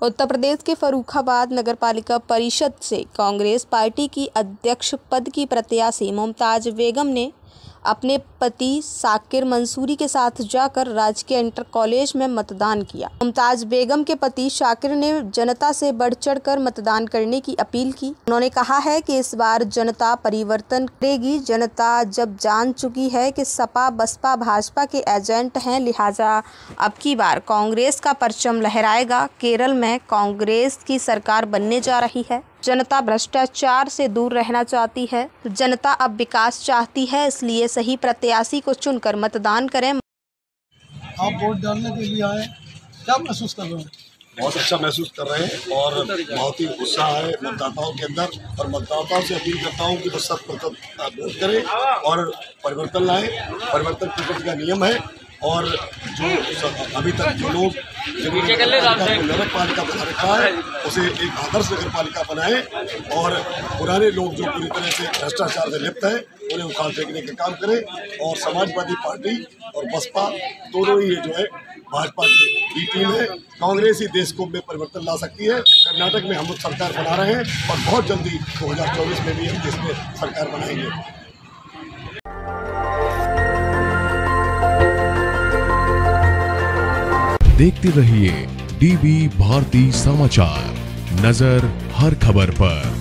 उत्तर प्रदेश के फर्रुखाबाद नगरपालिका परिषद से कांग्रेस पार्टी की अध्यक्ष पद की प्रत्याशी मुमताज बेगम ने अपने पति साकिर मंसूरी के साथ जाकर राजकीय इंटर कॉलेज में मतदान किया। मुमताज बेगम के पति शाकिर ने जनता से बढ़ चढ़कर मतदान करने की अपील की। उन्होंने कहा है कि इस बार जनता परिवर्तन करेगी। जनता जब जान चुकी है कि सपा बसपा भाजपा के एजेंट हैं, लिहाजा अब की बार कांग्रेस का परचम लहराएगा। केरल में कांग्रेस की सरकार बनने जा रही है। जनता भ्रष्टाचार से दूर रहना चाहती है। जनता अब विकास चाहती है, इसलिए सही प्रत्याशी को चुनकर मतदान करें। आप वोट डालने के लिए आए, क्या महसूस कर रहे हैं? बहुत अच्छा महसूस कर रहे हैं और बहुत ही उत्साह है मतदाताओं के अंदर। और मतदाताओं से अपील करता हूं कि वो 100% वोट करें और परिवर्तन लाएं। परिवर्तन प्रकृति का नियम है और जो अभी तक जो लोग नगर पालिका बना रखा है उसे एक आदर्श नगर पालिका बनाए और पुराने लोग जो पूरी तरह से भ्रष्टाचार में लिप्त है उन्हें उखाड़ फेंकने का काम करें। और समाजवादी पार्टी और बसपा दोनों ही जो है भाजपा की टीम है। कांग्रेस ही देश को में परिवर्तन ला सकती है। कर्नाटक में हम लोग सरकार बना रहे हैं और बहुत जल्दी 2024 में भी हम देश में सरकार बनाएंगे। देखते रहिए डीवी भारती समाचार, नजर हर खबर पर।